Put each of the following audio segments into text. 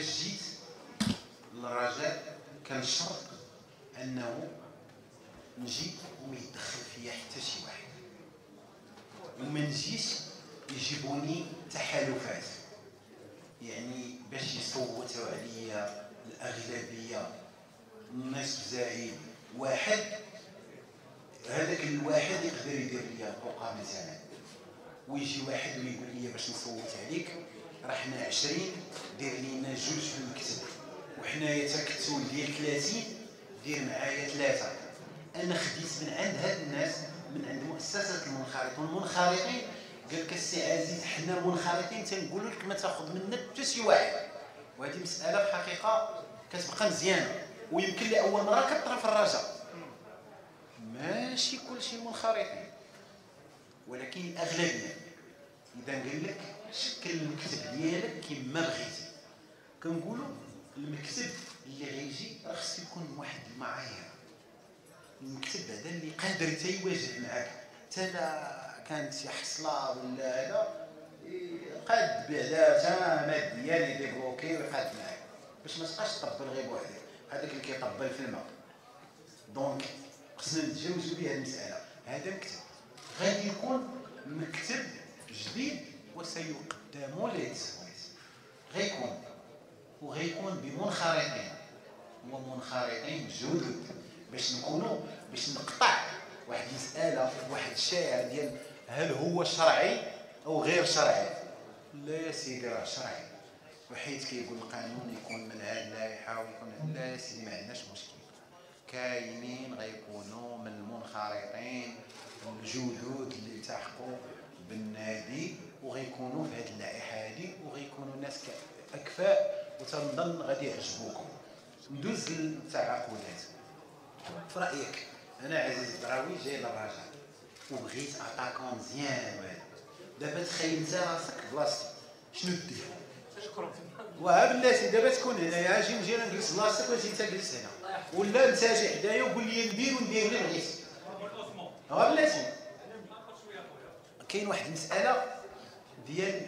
باش جيت للرجاء كان شرط انه نجي وما يدخل فيا حتى شي واحد، وما نجيش يجيبوني تحالفات، يعني باش يصوتوا عليا الاغلبيه الناس زايد واحد، هذاك الواحد يقدر يدير لي القوقعه مثلا، ويجي واحد ويقول لي باش نصوت عليك راه حنا 20 دير لينا جوج في المكتب، وحنايا تا كتول ديال 30 دير معايا 3. انا خديت من عند هاد الناس، من عند مؤسسه المنخرطين. المنخرطين قال لك السي عزيز حنا المنخرطين تنقولوا لك ما تاخذ منك حتى شي واحد، وهذه مساله في الحقيقه كتبقى مزيانه، ويمكن لاول مره كطرا في الرجاء. ماشي كلشي المنخرطين، ولكن الاغلبيه. اذا قال لك شكل المكتب ديالك كما بغيتي، كنقولوا المكتب اللي غيجي راه خصو يكون واحد المعايير. المكتب هذا اللي قادر تيواجه معاك، حتى لا كانت شي حصله ولا هذا قاد بعدا ماديا يديبلوكي ويقاد معاك، باش ما تبقاش تطبل غير بوحدك، هذاك اللي كيطبل في الماء. دونك خصنا نتجاوزوا بها المساله. هذا مكتب غادي يكون مكتب جديد وسيقدم للتسويق، غيكون وغيكون بمنخرطين ومنخرطين جدد، باش نكونوا باش نقطع واحد المساله، واحد الشائع ديال هل هو شرعي او غير شرعي. لا يا سيدي راه شرعي، وحيت كيقول القانون يكون من هذه اللائحه ويكون، لا يا سيدي ما عندناش مشكل. كاينين غيكونوا من المنخرطين الجدد اللي التحقوا بالنادي، وغيكونوا في هذه اللائحه هذه، وغيكونوا ناس اكفاء، وتنظن غادي يعجبوكم. ندوز للتعاقدات. في رايك انا عزيز الدراوي جاي للرجاء وبغيت اتاكون مزيان، وهذا دابا تخيل انت راسك بلاصتي شنو دير؟ شكرا. وها بلاتي دابا تكون هنايا، اجي نجي نجلس بلاصتك واجي انت جلس هنا، ولا انت اجي حدايا وقول لي ندير وندير اللي بغيت. ها بلاتي كاين واحد المساله ديال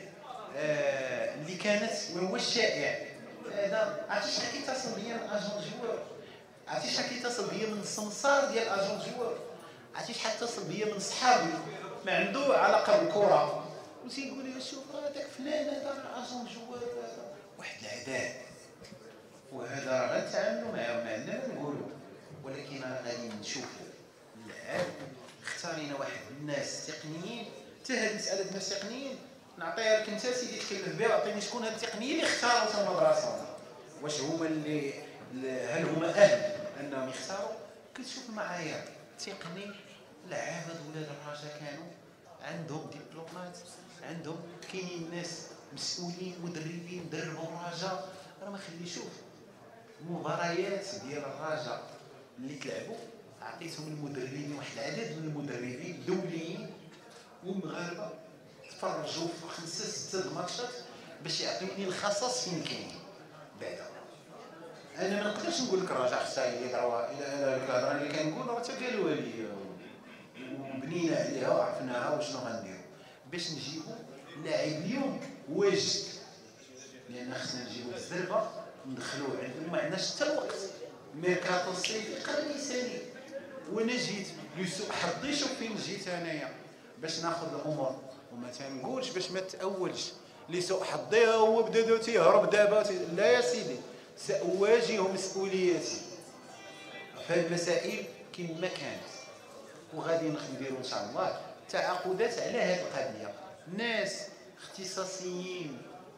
اللي كانت وهو الشائع هذا. عرفتي شحال كيتصل بيا من اجون جوار؟ عرفتي شحال كيتصل بيا من السمسار ديال اجون جوار؟ عرفتي شحال اتصل بيا من صحابي ما عنده علاقه بالكره وتيقول لي شوف هذاك فلان هذا راه اجون جوار، واحد العذاب. وهذا راه غنتعاملوا معاه، ما عندنا ما نقولوا، ولكن راه غادي نشوفوا العام اختارينا واحد الناس تقنيين. حتى هذه مساله الناس تقنيين نعطيها لك انت سيدي تكلف بها، عطيني شكون هاد التقنيين اللي اختاروا المدرسه، واش هما اللي هل هما اهل انهم يختاروا؟ كتشوف المعايير. تقني العابد ولاد الرجاء كانوا عندهم دبلومات، عندهم كاينين ناس مسؤولين مدربين دربوا الرجاء. راه ما خلي شوف المباريات ديال الرجاء اللي تلعبوا عطيتهم المدربين واحد العدد من المدربين دوليين ومغاربه تفرجوا في 5 6 الماتشات باش يعطيوني الخصاص فين كاين. بعدا انا ما نقدرش نقول لك الرجاء خصها يديروا الى الهضره اللي كنقول راه قالوها لي وبنينا عليها وعرفناها وشنو غنديروا باش نجيبوا لاعب اليوم واجد، لان خصنا نجيبوا الزربه ندخلوه عندهم. ما عندناش حتى الوقت، ميركاتو الصيفي قرني ثاني، وانا جيت لسوء حظي. شوف فين جيت انايا باش ناخذ الامور، وما تنقولش باش ما تاولش لسوء حظي هو بدا تيهرب دابا. لا يا سيدي، ساواجه مسؤوليتي في المسائل كما كانت، وغادي نديروا ان شاء الله تعاقدات على هذه القضيه. ناس اختصاصيين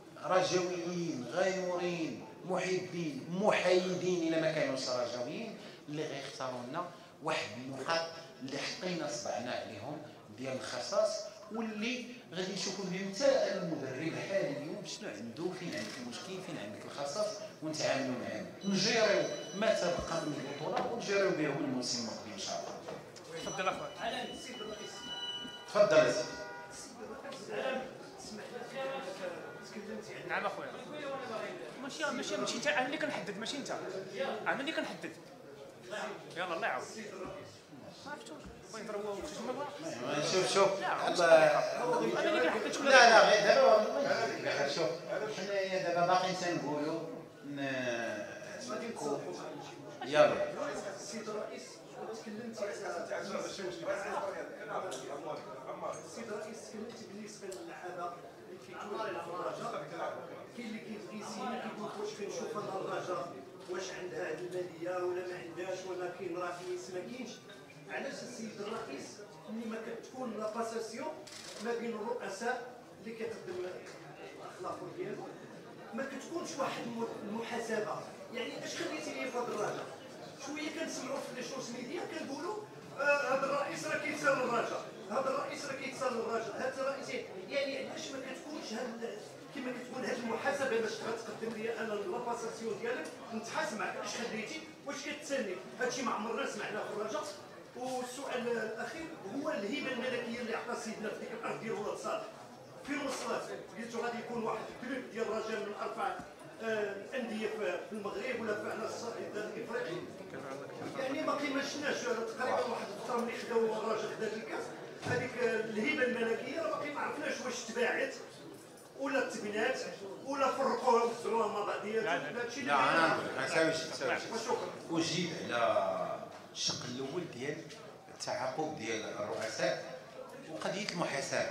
رجويين غيورين محبين محايدين الى ما كانوش رجويين، اللي غيختاروا لنا واحد النقاط اللي حطينا صبعنا عليهم ديال الخصاص، واللي غادي نشوفوا بهم حتى المدرب الحالي اليوم شنو عنده، فين عندك المشكل، فين عندك الخصاص، ونتعاملوا معاه نجيريو ما تبقى من البطوله ونجيريو بهم الموسم المقبل ان شاء الله. تفضل اخويا. تفضل. نعم اخويا. ماشي انت، انا اللي كنحدد ماشي انت، انا اللي كنحدد. يلا الله يعاون. ما عرفتوش بغيت نضربوا واش ما بغا. شوف انا اللي كنحدد شكون. لا غير دابا شوف حنايا دابا باقيين تنقولوا يلا. السيد الرئيس تكلمتي السيد الرئيس تكلمتي بالنسبه للعابه اللي كيكونوا الدراجه، كاين اللي كيبغي يسير كيقول واش كنشوف هذه الدراجه واش عندها هذه الماليه ولا ما عندهاش ولا كاين رئيس ما كاينش. علاش السيد الرئيس ملي ما كتكون لا باساسيون ما بين الرؤساء اللي كيقدم الاخلاق ديالو ما كتكونش واحد المحاسبه؟ يعني اش خليتي لي في هذه الدراجه؟ شويه كنسمعوا في لي سوس ميديا كنقولوا هذا الرئيس راه كيتسال الرجاء، هذا الرئيس راه كيتسال الرجاء، هذا الرئيس يعني علاش ما كتكونش هاد كما كتقول هاد المحاسبه باش تقدم لي انا لاباساسيون ديالك نتحاسب معك اش خليتي واش كتسالني؟ هادشي ما عمرنا سمعناه في الرجاء. والسؤال الاخير هو الهبه الملكيه اللي عطى سيدنا في ديك الارض ديال ولاد صالح فين وصلت؟ قلتوا غادي يكون واحد الكلوب ديال الرجاء من اربع الانديه في المغرب ولا في على الصعيد الافريقي، يعني باقي ما شفناش تقريبا واحد الفتره ملي خداو الرجاء خدات الكاس، هذيك الهبه الملكيه راه باقي ما عرفناش واش تباعت ولا تبنات ولا فرقوها وزعوها مع بعضياتهم. هادشي اللي لا ساوي اجيب على الشق الاول ديال التعاقب ديال الرؤساء وقضيه المحاسبه،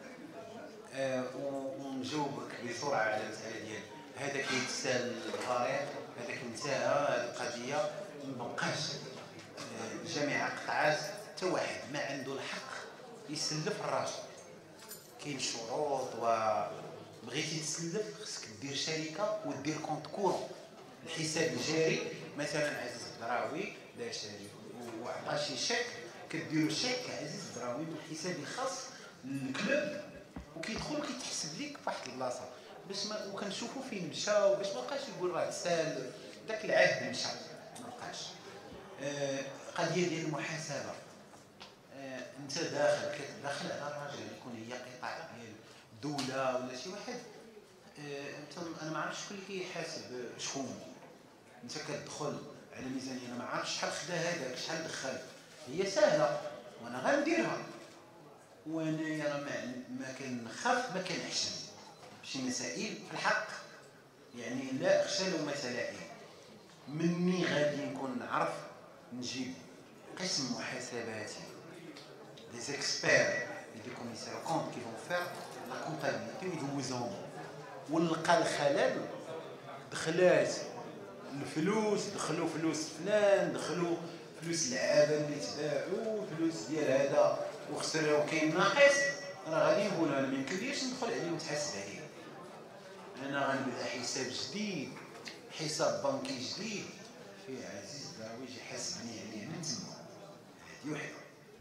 ونجاوبك بسرعه على المساله ديال هذا كيتسال الفريق، هذاك انتهى، هذه القضيه مبقاش جميع القطاعات حتى واحد ما عنده الحق يسلف الراجل. كاين شروط، وبغيتي تسلف خصك دير شركه ودير كونت كورون، الحساب الجاري. مثلا عزيز الدراوي دار شركه وعطى شي شيك، كديروا الشيك عزيز الدراوي بالحساب الخاص للكلوب وكيدخل وكيتحسب ليك فواحد البلاصه باش ما وكنشوفوا فين مشى وباش ما بقاش يقول راه تسال داك العهد مشى ما بقاش. قضيه ديال المحاسبه، انت كتدخل على الراجل يكون هي قطاع ديال الدوله ولا شي واحد، انت انا ما عرفتش شكون اللي كيحاسب شكون. انت كتدخل على ميزانيه انا ما عرفتش شحال خدا هذاك شحال دخل، هي سهله وانا غنديرها وانايا راه ما كنخاف ما كنحشم شي مسائل في الحق، يعني لا اخشى لومة لائم. مني غادي نكون نعرف نجيب قسم محاسباتي des experts et des commissaires aux comptes qui vont faire la comptabilité ويدوزهم ونلقى الخلل. دخلات الفلوس، دخلوا فلوس فلان، دخلوا فلوس اللعابه اللي تباعوا، فلوس ديال هذا وخسر وكاين ناقص، راه غادي نقول انا ما يمكنليش ندخل عليه ونتحاسب عليه. انا غنبدا حساب جديد، حساب بنكي جديد فيه عزيز الدراوي يجي يحاسبني عليه من تما. هذه وحده.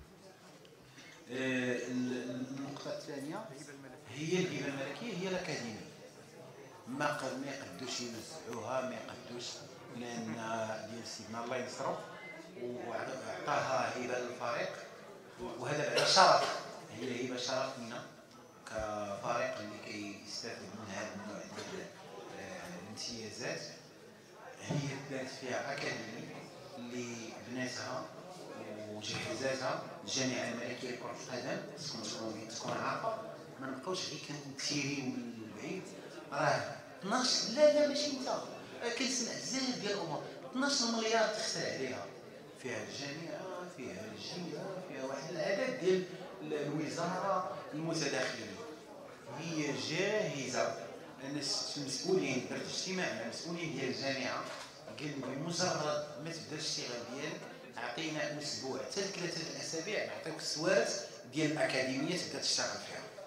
النقطه الثانيه هي الهبه الملكيه، هي الاكاديميه. ما يقدوش يوزعوها، ما يقدوش، لان ديال سيدنا الله ينصرو وعطاها هبه للفريق، وهذا بعد شرف، هي هبه شرف لنا كفريق اللي كيستافد من هذا النوع ديال الامتيازات. هي دارت فيها اكاديمي اللي بناتها وجهزاتها الجامعه الملكيه لكره القدم، تكون عارفه ما نبقاوش غير كنتيريو من بعيد. راه 12 لا ماشي انت كنسمع بزاف ديال الامور، 12 مليار تخسر عليها، فيها الجامعه، فيها الجهه، فيها واحد العدد ديال الوزاره المتداخلين. هي جاهزه. انا المسؤولين درت اجتماع مع المسؤولين ديال الجامعه، قال لي بمجرد ما تبدا الاشتغال ديالك اعطينا اسبوع حتى 3 اسابيع نعطيوك السوارت ديال الاكاديميه تبدا تشتغل فيها.